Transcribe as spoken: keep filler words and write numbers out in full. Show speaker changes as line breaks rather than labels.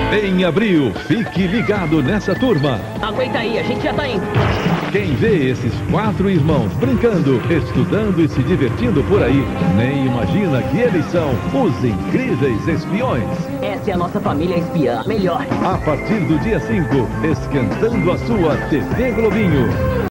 Em abril, fique ligado nessa turma.
Aguenta aí, a gente já tá indo.
Quem vê esses quatro irmãos brincando, estudando e se divertindo por aí, nem imagina que eles são os incríveis espiões.
Essa é a nossa família espiã, melhor.
A partir do dia cinco, esquentando a sua T V Globinho.